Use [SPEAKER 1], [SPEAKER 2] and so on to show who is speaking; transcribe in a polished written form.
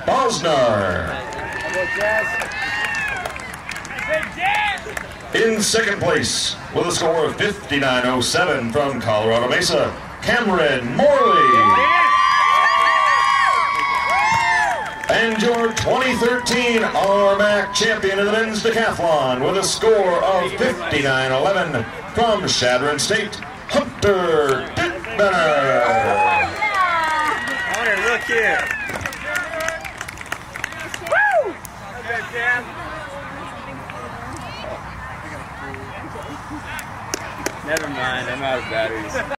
[SPEAKER 1] Bosnar. In second place, with a score of 59.07 from Colorado Mesa, Cameron Morley. And your 2013 RMAC champion in the men's decathlon with a score of 59.11 from Chadron State, Hunter Dittbenner.
[SPEAKER 2] Hunter, look here. Woo! Okay, Cam. Never mind, I'm out of batteries.